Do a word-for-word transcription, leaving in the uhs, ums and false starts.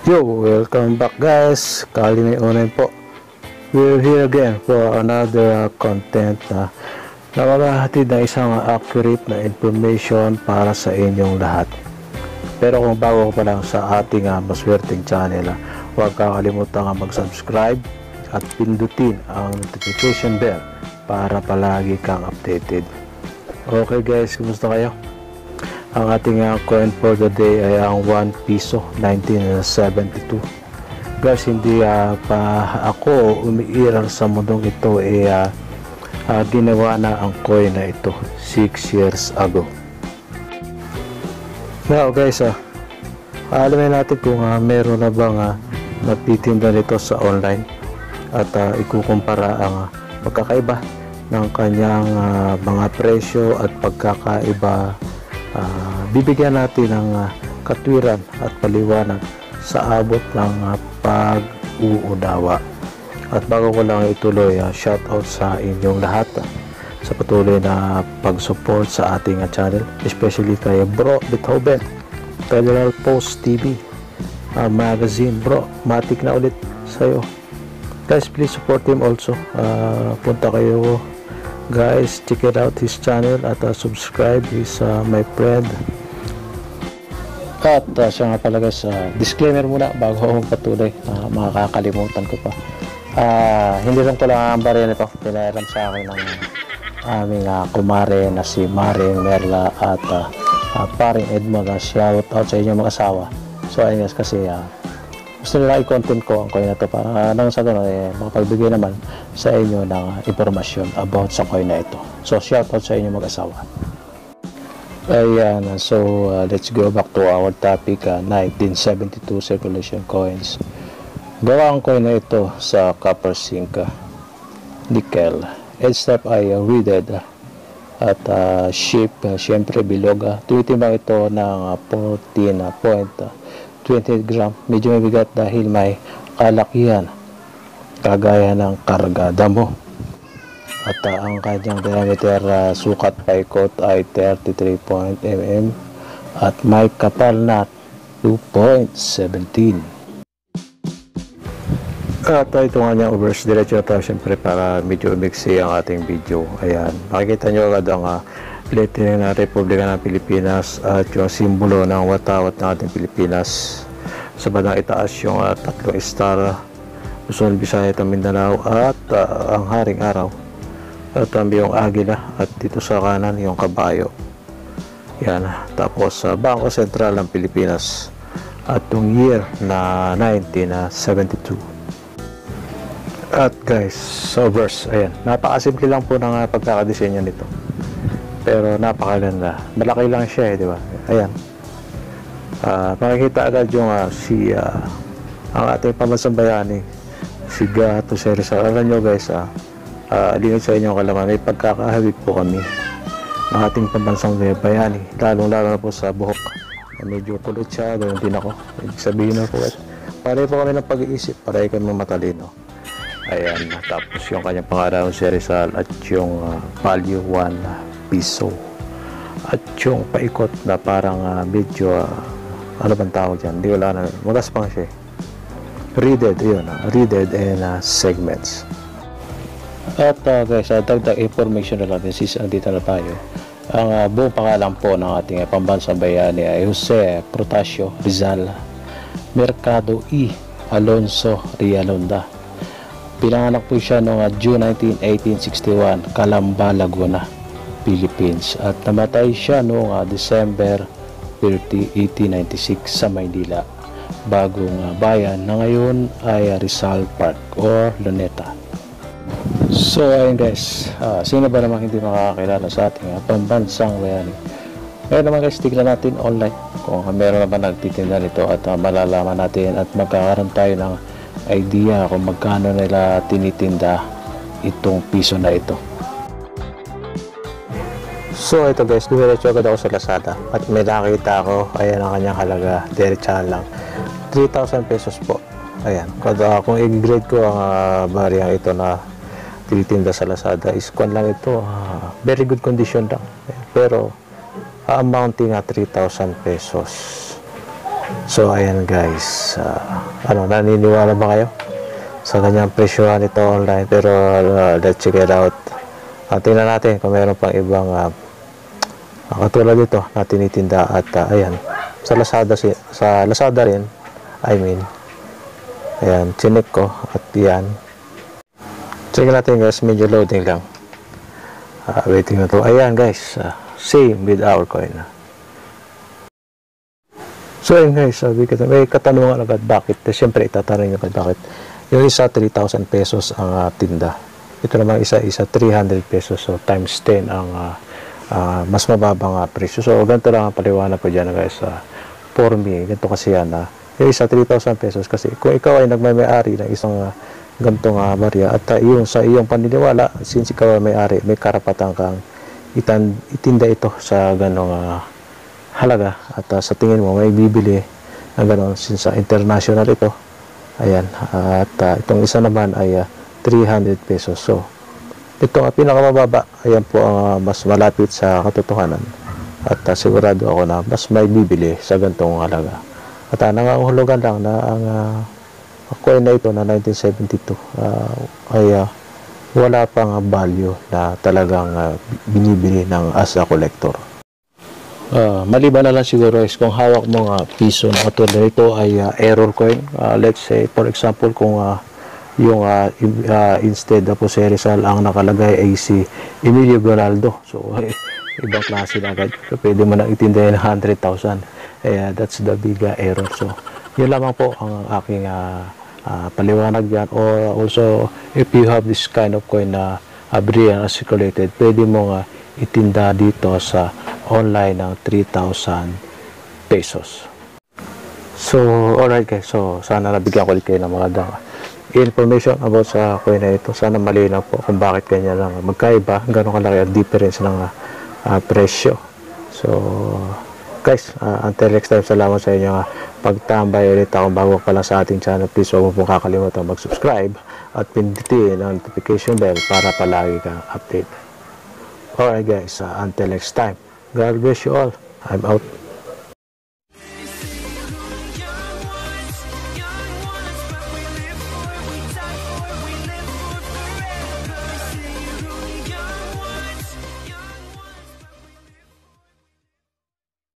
Yo, welcome back guys. Kali may unin po. We're here again for another uh, content na na maghahatid ng isang accurate na information para sa inyong lahat. Pero kung bago ka pa lang sa ating uh, maswerteng channel, uh, huwag kakalimutan uh, mag-subscribe at pindutin ang notification bell para palagi kang updated. Okay guys, kumusta kayo? Ang ating uh, coin for the day ay ang one piso nineteen seventy-two. Guys, hindi uh, pa ako umiiral sa mundong ito, eh, uh, uh, ginawa na ang coin na ito six years ago. Now guys, uh, alamin natin kung uh, meron na bang uh, nagtitinda nito sa online at uh, ikukumpara ang uh, pagkakaiba ng kanyang uh, mga presyo at pagkakaiba. Uh, bibigyan natin ng uh, katwiran at paliwanag sa abot ng uh, pag-uunawa. At bago ko lang ituloy, uh, shout out sa inyong lahat uh, sa patuloy na pag-support sa ating uh, channel, especially kay Bro Beethoven, Federal Post T V uh, Magazine. Bro, matik na ulit sa'yo guys, please support him also. Uh, punta kayo guys, check it out his channel at uh, subscribe his uh, my friend. At uh, siya nga pala guys, uh, disclaimer muna bago akong patuloy, uh, makakalimutan ko pa, uh, hindi lang ko lang ang barya nito, pinayaran sa akin ng aming uh, kumare na si Maring Merla at uh, uh, paring Edmond. Uh, shout out sa inyong mga asawa. So ayun guys, kasi uh, gusto nila i-content ko ang coin na to para nang sa gano'n eh, makapagbigay naman sa inyo ng uh, impormasyon about sa coin na ito. So shout out sa inyong mag-asawa. Ayan, so uh, let's go back to our topic, uh, nineteen seventy-two circulation coins. Gawa ang coin na ito sa copper zinc, uh, nickel. Headstop ay uh, reeded uh, at uh, shape uh, syempre bilog. Uh, Tuwitimbang ito ng uh, fourteen point twenty gram. Medyo mabigat dahil may kalakihan kagaya ng kargada mo. At uh, ang kanyang diameter uh, sukat paikot ay thirty-three millimeters at may kapal na two point one seven. At uh, ito nga niyang overs, diretso na tayo syempre para medyo umiksi ang ating video. Ayan, makikita nyo agad ang uh, lettering ng Republika ng Pilipinas at yung simbolo ng watawat ng ating Pilipinas. Sa bandang itaas yung uh, tatlong star, Luzon, Visayas at Mindanao at uh, ang Haring Araw at um, yung agila, at dito sa kanan yung kabayo. Yan, tapos uh, Bangko Sentral ng Pilipinas at yung year na nineteen seventy-two. At guys, so verse, ayan, napakasimple lang po ng uh, pagkakadesenyo nito, pero napakaganda. Malaki lang siya eh, di ba? Ayan, uh, makikita agad yung uh, si uh, ang ating pambansang bayani, si Gato Rizal. Alam nyo guys, uh, uh, lingid sa inyong kalaman, may pagkakahawig po kami ng ating pambansang bayani, lalong lalo na po sa buhok. Medyo kulot siya, ganoon din ako. Ibig sabihin na po, pare po kami ng pag-iisip, pare kami matalino. Ayan, tapos yung kanyang pangalan si Rizal at yung uh, value one piso at yung paikot na parang uh, medyo uh, ano bang tawag dyan, di wala na, magaspang siya, reeded, yun, uh, reeded and uh, segments. At uh, guys, uh, dagdag information na lang, since andito na tayo, ang uh, buong pangalan po ng ating uh, pambansang bayani ay Jose Protasio Rizal Mercado E. Alonso Rialonda. Pinanganak po siya noong uh, June nineteenth, eighteen sixty-one, Calamba, Laguna, Philippines. At namatay siya noong uh, December thirtieth, eighteen ninety-six sa Maynila, bagong uh, bayan na ngayon ay uh, Rizal Park or Luneta. So ayun guys, uh, sino ba naman hindi makakakilala sa ating uh, pambansang bayani? Ngayon naman guys, tignan natin online kung uh, meron naman nagtitinda nito at uh, malalaman natin at magkakaroon tayo ng idea kung magkano nila tinitinda itong piso na ito. So ito guys, dumiretso agad ako sa Lazada at may nakita ako, ayan ang kanyang halaga, diretsahan lang, three thousand pesos po. Ayan, kada kung i-grade ko ang uh, bariyang ito na tinitinda sa Lazada is kung lang ito, uh, very good condition lang, pero uh, amounting at three thousand pesos. So ayan guys, uh, ano, naniniwala ba kayo sa kanyang presyohan ito online? Pero uh, let's check it out. Uh, tingnan natin kung mayroon pang ibang uh, katulad ito na tinitinda. At uh, ayan, sa Lazada, sa Lazada rin, I mean, ayan, chinik ko. At yan, check natin guys, medyo loading lang. Uh, waiting na to. Ayan guys, uh, same with our coin. So ayun guys, sabi ko, may katanungan agad bakit. Siyempre itatanong nyo agad bakit. Yung isa three thousand pesos ang uh, tinda. Ito naman isa isa three hundred pesos. So times ten ang uh, uh, mas mababang uh, presyo. So ganito lang ang paliwanag ko dyan guys. Uh, for me, ganito kasi yan. Uh, yung isa three thousand pesos kasi kung ikaw ay nagmay-ari ng isang uh, ganitong uh, barya at uh, yung sa iyong paniniwala, since ikaw ay may-ari, may karapatan kang itan, itinda ito sa ganong uh, halaga at uh, sa tingin mo may bibili ng gano'n since uh, international ito. Ayan, uh, at uh, itong isa naman ay uh, three hundred pesos. So ito ang uh, pinakamababa. Ayan po ang uh, mas malapit sa katotohanan at uh, sigurado ako na mas may bibili sa ganitong halaga. At uh, nangangahulugan lang na ang uh, coin na ito na nineteen seventy-two uh, ay uh, wala pang uh, value na talagang uh, binibili ng as a collector. Uh, maliban na lang siguro is kung hawak mo nga piso na katulad nito ay uh, error coin. Uh, let's say for example kung uh, yung uh, uh, instead of Jose Rizal ang nakalagay ay si Emilio Ronaldo. So eh, ibang klase na agad. So pwede mo na itindahin ng one hundred thousand. Eh, that's the big uh, error. So yun lamang po ang aking uh, uh, paliwanag yan. Or also if you have this kind of coin na uh, brilliant circulated, pwede mo nga itinda dito sa online ng three thousand pesos. So alright guys, so sana nabigyan ko ulit kayo ng mga information about sa coin na ito. Sana malinaw po kung bakit ganyan lang magkaiba, gano'ng kalaki ang difference ng uh, presyo. So guys, uh, until next time, salamat sa inyo uh, pagtambay ulit. Ako bago pa lang sa ating channel, please huwag mo pong kakalimutan mag-subscribe at pindutin ang notification bell para palagi kang update. Alright guys, uh, until next time, God bless you all. I'm out.